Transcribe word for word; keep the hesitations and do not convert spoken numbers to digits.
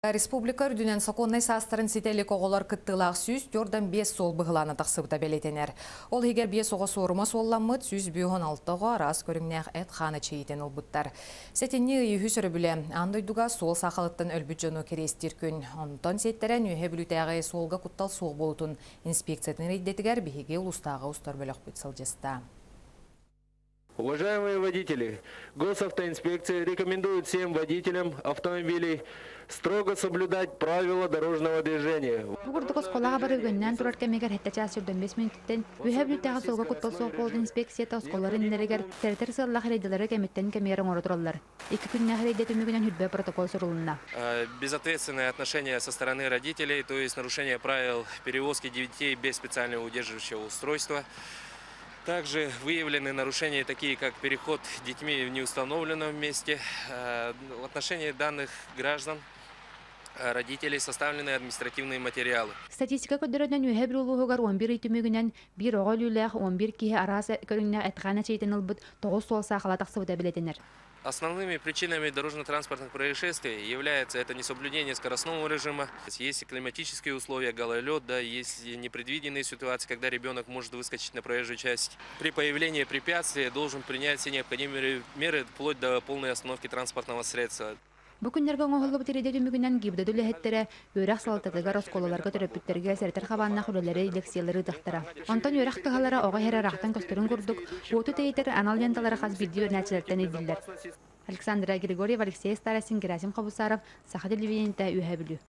Республика үрдінен соқоннай састырын сетелік оғылар кыттылақ сүйіз төрден бес сол бұғыланы тақсыбыта белетенер. Ол егер бес оға сорыма солламыд сүйіз бүйіғын алтыға арас көріңнәқ әт қаны чейден ұлбыттар. Сетенне үйі сүрі біле, андойдуға сол сақалыттың өлбіт жону керестер күн. Онтан сеттерен үйе білутәғі солға құттал соқ болутын инспекциятын рейдетігер бігеге ұлыстағы ұстар бөліқ бүтсіл жеста. Уважаемые водители, Госавтоинспекция рекомендует всем водителям автомобилей строго соблюдать правила дорожного движения. Бугурдугус колага бары гөннән турар кемегер хәтта час жүрдән бес минуттан үһәбү тагы солга куттал соқ болды инспекция тосколларын нерегер тертер сыллах рейдиләре кеметтен кемерен орыдылар. Ике көннән рейде төмегенән хүтбә протокол сорулына. Безответственное отношение со стороны родителей, то есть нарушение правил перевозки детей без специального удерживающего устройства. Также выявлены нарушения, такие как переход детьми в неустановленном месте. В отношении данных граждан, родителей составлены административные материалы. Статистика көдөрөдөн үһә бир улугар он бир итүмүгүнөн бир огол үлэх он бир киһи арасы көрүннө эткана чейтен ылбыт тогуз сол сахала таксыбыта билетенер. Основными причинами дорожно-транспортных происшествий является это несоблюдение скоростного режима. Есть климатические условия, гололед, да, есть непредвиденные ситуации, когда ребенок может выскочить на проезжую часть. При появлении препятствия должен принять все необходимые меры вплоть до полной остановки транспортного средства. Бүкүннәргә оңголлы битерде түмүгүнән гибдә дөләһәттәре үрәк салтатыгар осколаларга төрөпүттәргә сәртер хабанна хуллары лекциялары тахтара. Антон үрәк тыгалары ага хәрәрахтан көстөрүн күрдүк. Оту тәйтер аналь ленталары хас видео нәтиҗәләрдән идилләр. Александра Григорьева, Алексей Старосин, Герасим Хабусаров, Саха телевидениедә үһә билүү.